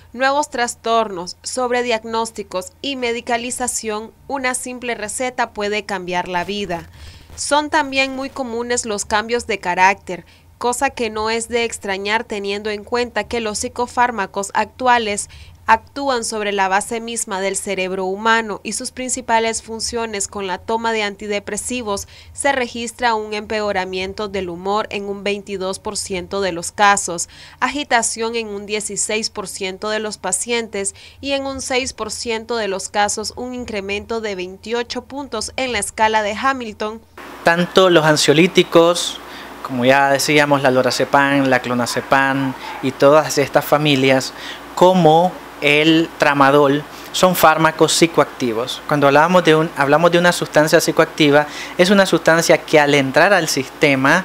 nuevos trastornos, sobrediagnósticos y medicalización, una simple receta puede cambiar la vida. Son también muy comunes los cambios de carácter, cosa que no es de extrañar teniendo en cuenta que los psicofármacos actuales actúan sobre la base misma del cerebro humano y sus principales funciones. Con la toma de antidepresivos se registra un empeoramiento del humor en un 22% de los casos, agitación en un 16% de los pacientes y en un 6% de los casos un incremento de 28 puntos en la escala de Hamilton. Tanto los ansiolíticos, como ya decíamos, la lorazepam, la clonazepam y todas estas familias, como el tramadol, son fármacos psicoactivos. Cuando hablamos de una sustancia psicoactiva, es una sustancia que al entrar al sistema,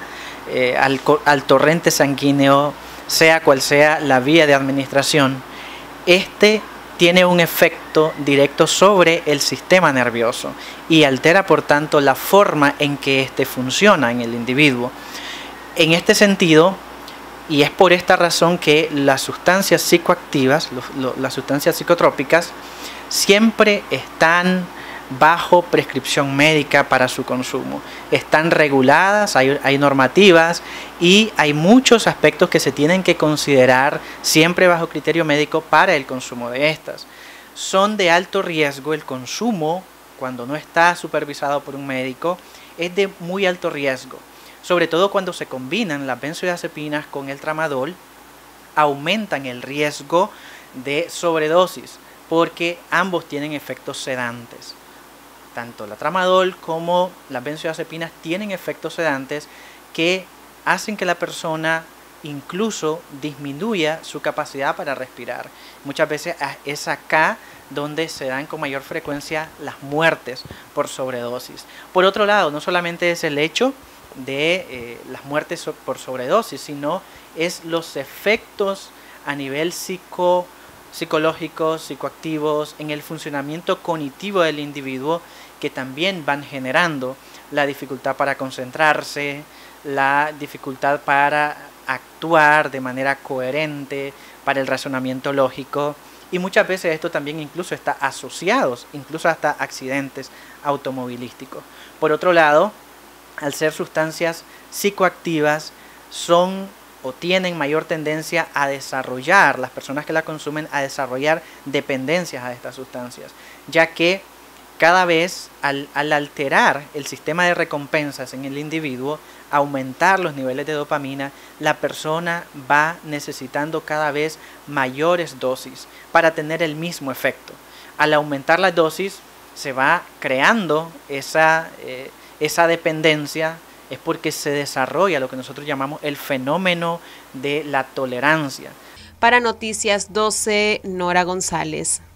al torrente sanguíneo, sea cual sea la vía de administración, este tiene un efecto directo sobre el sistema nervioso y altera por tanto la forma en que éste funciona en el individuo. En este sentido, y es por esta razón que las sustancias psicoactivas, las sustancias psicotrópicas, siempre están bajo prescripción médica para su consumo. Están reguladas, hay normativas y hay muchos aspectos que se tienen que considerar siempre bajo criterio médico para el consumo de estas. Son de alto riesgo el consumo, cuando no está supervisado por un médico, es de muy alto riesgo. Sobre todo cuando se combinan las benzodiazepinas con el tramadol, aumentan el riesgo de sobredosis, porque ambos tienen efectos sedantes. Tanto la tramadol como las benzodiazepinas tienen efectos sedantes que hacen que la persona incluso disminuya su capacidad para respirar. Muchas veces es acá donde se dan con mayor frecuencia las muertes por sobredosis. Por otro lado, no solamente es el hecho de las muertes por sobredosis, sino es los efectos a nivel psicológicos, psicoactivos, en el funcionamiento cognitivo del individuo, que también van generando la dificultad para concentrarse, la dificultad para actuar de manera coherente, para el razonamiento lógico, y muchas veces esto también incluso está asociado, incluso hasta accidentes automovilísticos. Por otro lado, al ser sustancias psicoactivas, son o tienen mayor tendencia a desarrollar, las personas que la consumen, a desarrollar dependencias a estas sustancias, ya que cada vez al alterar el sistema de recompensas en el individuo, aumentar los niveles de dopamina, la persona va necesitando cada vez mayores dosis para tener el mismo efecto. Al aumentar las dosis se va creando esa dependencia, es porque se desarrolla lo que nosotros llamamos el fenómeno de la tolerancia. Para Noticias 12, Nora González.